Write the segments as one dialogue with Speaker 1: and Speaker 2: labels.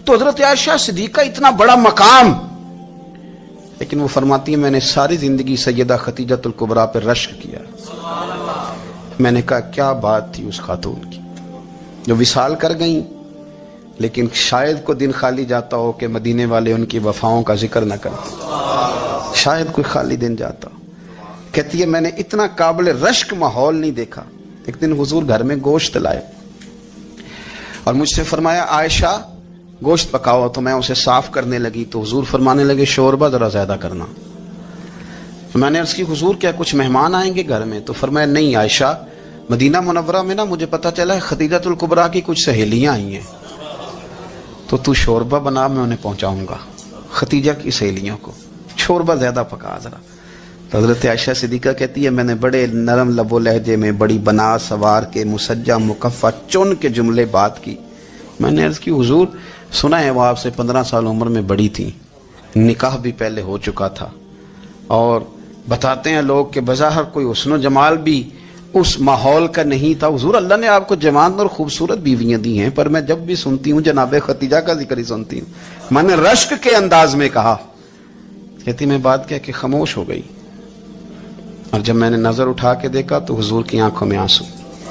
Speaker 1: تو حضرت عائشہ صدیقہ اتنا بڑا مقام، لیکن وہ فرماتی ہیں میں نے ساری زندگی سیدہ خدیجۃ الکبریٰ پر رشک کیا۔ میں نے کہا کیا بات تھی اس خاتون کی جو وصال کر گئیں، لیکن شاید کو دن خالی جاتا ہو کہ مدینے والے ان کی وفاؤں کا ذکر نہ کرتے، شاید کوئی خالی دن جاتا۔ کہتی ہے میں نے اتنا قابل رشک ماحول نہیں دیکھا۔ ایک دن حضور گھر میں گوشت لائے اور مجھ سے فرمایا عائشہ گوشت پکاؤ، تو میں اسے صاف کرنے لگی تو حضور فرمانے لگے شوربہ ذرا زیادہ کرنا۔ میں نے عرض کی حضور کیا کچھ مہمان آئیں گے گھر میں؟ تو فرمایا نہیں عائشہ، مدینہ منورہ میں نا مجھے پتا چلا ہے خدیجۃ الکبریٰ کی کچھ سہیلیاں آئی ہیں، تو شوربہ بنا، میں انہیں پہنچاؤں گا، خدیجہ کی سہیلیوں کو شوربہ زیادہ پکا ذرا۔ تو حضرت عائشہ صدیقہ کہتی ہے میں نے بڑے نرم لب و لہجے میں بڑی بنا سوار کے مسجع مکفہ چن کے جملے بات کی۔ میں نے عرض کی حضور سنا ہے وہ آپ سے 15 سال عمر میں بڑی تھی، نکاح بھی پہلے ہو چکا تھا، اور بتاتے ہیں لوگ کہ بظاہر کوئی حسن و جمال بھی اس ماحول کا نہیں تھا۔ حضور اللہ نے آپ کو جوان اور خوبصورت بیویاں دی ہیں، پر میں جب بھی سنتی ہوں جناب خدیجہ کا ذکر ہی سنتی ہوں۔ میں نے رشک کے انداز میں کہا، کہتی میں بات کہہ کے خاموش ہو گئی، اور جب میں نے نظر اٹھا کے دیکھا تو حضور کی آنکھوں میں آنسو۔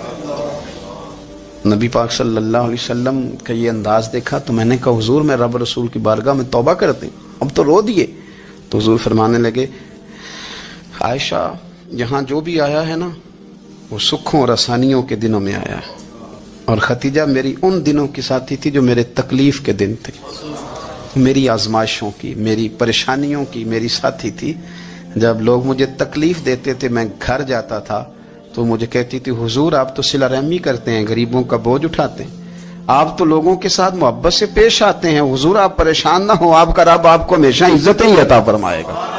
Speaker 1: نبی پاک صلی اللہ علیہ وسلم کا یہ انداز دیکھا تو میں نے کہا حضور میں رب رسول کی بارگاہ میں توبہ کرتے، اب تو رو دیے۔ تو حضور فرمانے لگے عائشہ یہاں جو بھی آیا ہے نا وہ سکھوں اور آسانیوں کے دنوں میں آیا ہے، اور خدیجہ میری ان دنوں کی ساتھی تھی جو میرے تکلیف کے دن تھے، میری آزمائشوں کی، میری پریشانیوں کی میری ساتھی تھی۔ جب لوگ مجھے تکلیف دیتے تھے میں گھر جاتا تھا تو مجھے کہتی تھی حضور آپ تو صلہ رحمی کرتے ہیں، غریبوں کا بوجھ اٹھاتے ہیں، آپ تو لوگوں کے ساتھ محبت سے پیش آتے ہیں، حضور آپ پریشان نہ ہو، آپ کا رب آپ کو ہمیشہ عزت ہی عطا فرمائے گا۔